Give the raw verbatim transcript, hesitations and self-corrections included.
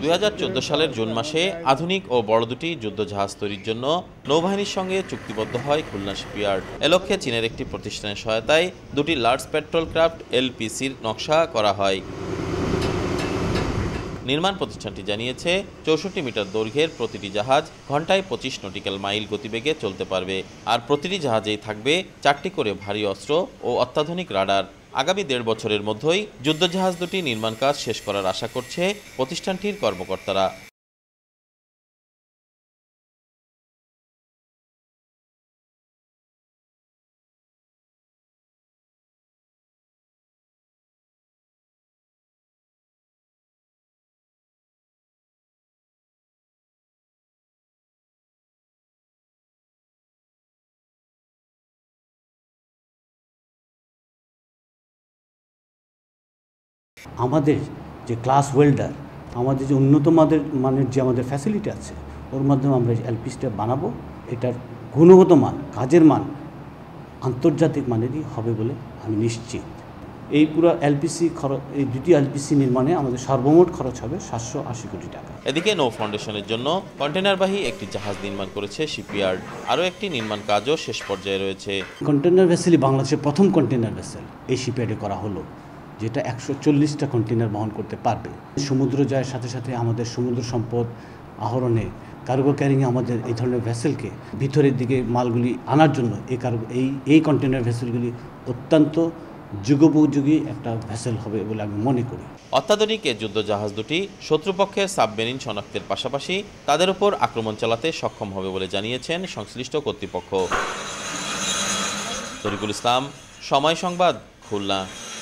দুই হাজার চোদ্দ সালের জুন মাসে আধুনিক ও বড় দুটি যুদ্ধজাহাজ তৈরির জন্য নৌবাহিনীর সঙ্গে চুক্তিবদ্ধ হয় খুলনা শিপইয়ার্ড। এ লক্ষ্যে চীনের একটি প্রতিষ্ঠানের সহায়তায় দুটি লার্জ পেট্রোল ক্রাফট এলপিসির নকশা করা হয়। নির্মাণ প্রতিষ্ঠানটি জানিয়েছে, চৌষট্টি মিটার দৈর্ঘ্যের প্রতিটি জাহাজ ঘন্টায় পঁচিশ নটিক্যাল মাইল গতিবেগে চলতে পারবে। আর প্রতিটি জাহাজেই থাকবে চারটি করে ভারী অস্ত্র ও অত্যাধুনিক রাডার। আগামী দেড় বছরের মধ্যেই যুদ্ধজাহাজ দুটি নির্মাণ কাজ শেষ করার আশা করছে প্রতিষ্ঠানটির কর্মকর্তারা। আমাদের যে ক্লাস ওয়েল্ডার, আমাদের যে উন্নত মানের মানের যে আমাদের ফ্যাসিলিটি আছে, ওর মাধ্যমে আমরা এলপিসিটা বানাবো। এটার গুণগত মান, কাজের মান আন্তর্জাতিক মানেরই হবে বলে আমি নিশ্চিত। এই পুরো এলপিসি খরচ, এই দুটি এলপিসি নির্মাণে আমাদের সর্বমোট খরচ হবে সাতশো আশি কোটি টাকা। এদিকে নৌ ফাউন্ডেশনের জন্য কন্টেনারবাহী একটি জাহাজ নির্মাণ করেছে শিপইয়ার্ড। আরও একটি নির্মাণ কাজও শেষ পর্যায়ে রয়েছে। কন্টেনার ভেসেলই বাংলাদেশের প্রথম কন্টেনার ভেসেল এই শিপইয়ার্ডে করা হলো, যেটা একশো চল্লিশটা কন্টেনার বহন করতে পারবে। সমুদ্র জয়ের সাথে সাথে আমাদের সমুদ্র সম্পদ আহরণে, কার্গো ক্যারিংয়ে আমাদের এই ধরনের ভেসেলকে ভিতরের দিকে মালগুলি আনার জন্য এই কার্গো এই এই কন্টেনার ভেসেলগুলি অত্যন্ত যুগোপযোগী একটা ভেসেল হবে বলে আমি মনে করি। অত্যাধুনিক এ যুদ্ধজাহাজ দুটি শত্রুপক্ষের সাবমেরিন শনাক্তের পাশাপাশি তাদের উপর আক্রমণ চালাতে সক্ষম হবে বলে জানিয়েছেন সংশ্লিষ্ট কর্তৃপক্ষ। তরিকুল ইসলাম, সময় সংবাদ, খুলনা।